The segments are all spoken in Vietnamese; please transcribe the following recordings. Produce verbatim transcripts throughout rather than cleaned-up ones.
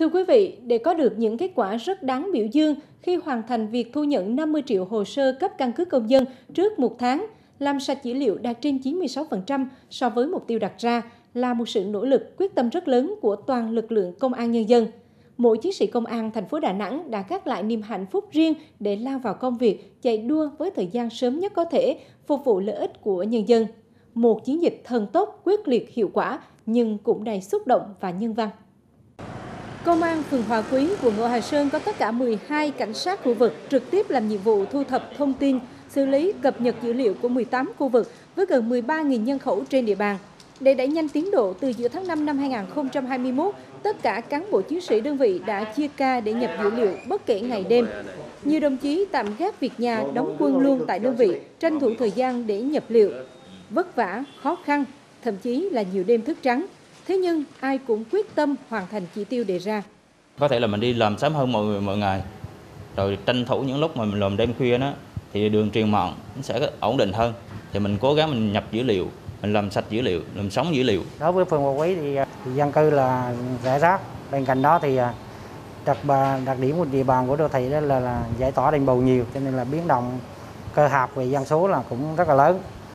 Thưa quý vị, để có được những kết quả rất đáng biểu dương khi hoàn thành việc thu nhận năm mươi triệu hồ sơ cấp căn cước công dân trước một tháng, làm sạch dữ liệu đạt trên chín mươi sáu phần trăm so với mục tiêu đặt ra là một sự nỗ lực quyết tâm rất lớn của toàn lực lượng công an nhân dân. Mỗi chiến sĩ công an thành phố Đà Nẵng đã gác lại niềm hạnh phúc riêng để lao vào công việc, chạy đua với thời gian sớm nhất có thể, phục vụ lợi ích của nhân dân. Một chiến dịch thần tốc, quyết liệt, hiệu quả nhưng cũng đầy xúc động và nhân văn. Công an phường Hòa Quý, quận Ngũ Hành Sơn có tất cả mười hai cảnh sát khu vực trực tiếp làm nhiệm vụ thu thập thông tin, xử lý, cập nhật dữ liệu của mười tám khu vực với gần mười ba nghìn nhân khẩu trên địa bàn. Để đẩy nhanh tiến độ, từ giữa tháng năm năm hai nghìn không trăm hai mươi mốt, tất cả cán bộ chiến sĩ đơn vị đã chia ca để nhập dữ liệu bất kể ngày đêm. Nhiều đồng chí tạm gác việc nhà, đóng quân luôn tại đơn vị, tranh thủ thời gian để nhập liệu. Vất vả, khó khăn, thậm chí là nhiều đêm thức trắng. Thế nhưng ai cũng quyết tâm hoàn thành chỉ tiêu đề ra. Có thể là mình đi làm sớm hơn mọi mọi ngày, rồi tranh thủ những lúc mà mình làm đêm khuya đó thì đường truyền mạng nó sẽ ổn định hơn. Thì mình cố gắng mình nhập dữ liệu, mình làm sạch dữ liệu, làm sống dữ liệu. Đối với phường Hòa Quý thì, thì dân cư là rải rác. Bên cạnh đó thì đặc đặc điểm của địa bàn của đô thị đó là, là giải tỏa đền bù nhiều, cho nên là biến động cơ hạp về dân số là cũng rất là lớn.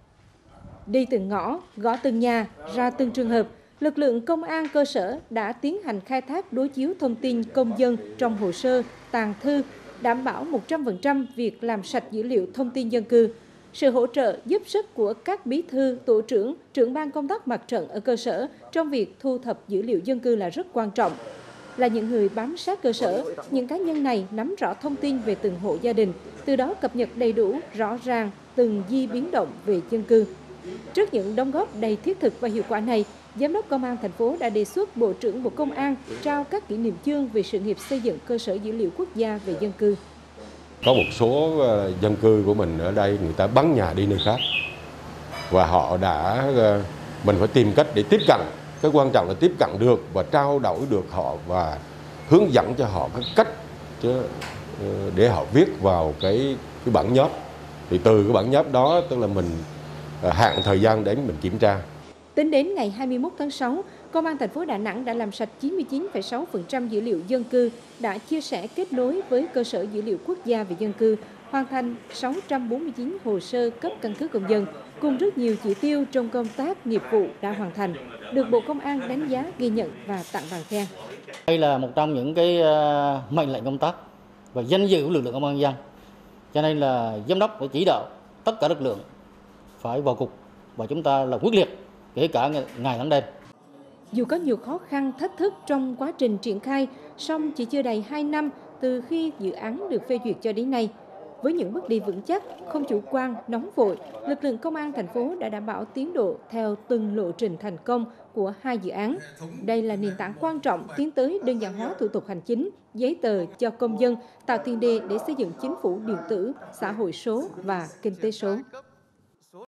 Đi từng ngõ, gõ từng nhà, ra từng trường hợp, lực lượng công an cơ sở đã tiến hành khai thác đối chiếu thông tin công dân trong hồ sơ, tàng thư, đảm bảo một trăm phần trăm việc làm sạch dữ liệu thông tin dân cư. Sự hỗ trợ giúp sức của các bí thư, tổ trưởng, trưởng ban công tác mặt trận ở cơ sở trong việc thu thập dữ liệu dân cư là rất quan trọng. Là những người bám sát cơ sở, những cá nhân này nắm rõ thông tin về từng hộ gia đình, từ đó cập nhật đầy đủ, rõ ràng từng di biến động về dân cư. Trước những đóng góp đầy thiết thực và hiệu quả này, Giám đốc Công an thành phố đã đề xuất Bộ trưởng Bộ Công an trao các kỷ niệm chương về sự nghiệp xây dựng cơ sở dữ liệu quốc gia về dân cư. Có một số dân cư của mình ở đây người ta bắn nhà đi nơi khác và họ đã mình phải tìm cách để tiếp cận. Cái quan trọng là tiếp cận được và trao đổi được họ và hướng dẫn cho họ cái cách để họ viết vào cái cái bản nháp. Thì từ cái bản nháp đó tức là mình hạn thời gian đến mình kiểm tra. Tính đến ngày hai mươi mốt tháng sáu, Công an thành phố Đà Nẵng đã làm sạch chín mươi chín phẩy sáu phần trăm dữ liệu dân cư, đã chia sẻ kết nối với cơ sở dữ liệu quốc gia về dân cư, hoàn thành sáu trăm bốn mươi chín hồ sơ cấp căn cước công dân, cùng rất nhiều chỉ tiêu trong công tác nghiệp vụ đã hoàn thành, được Bộ Công an đánh giá, ghi nhận và tặng bằng khen. Đây là một trong những cái mệnh lệnh công tác và danh dự của lực lượng công an nhân dân. Cho nên là giám đốc phải chỉ đạo tất cả lực lượng phải vào cuộc và chúng ta là quyết liệt kể cả ngày tháng đêm. Dù có nhiều khó khăn, thách thức trong quá trình triển khai, song chỉ chưa đầy hai năm từ khi dự án được phê duyệt cho đến nay. Với những bước đi vững chắc, không chủ quan, nóng vội, lực lượng công an thành phố đã đảm bảo tiến độ theo từng lộ trình thành công của hai dự án. Đây là nền tảng quan trọng tiến tới đơn giản hóa thủ tục hành chính, giấy tờ cho công dân, tạo tiền đề để xây dựng chính phủ điện tử, xã hội số và kinh tế số.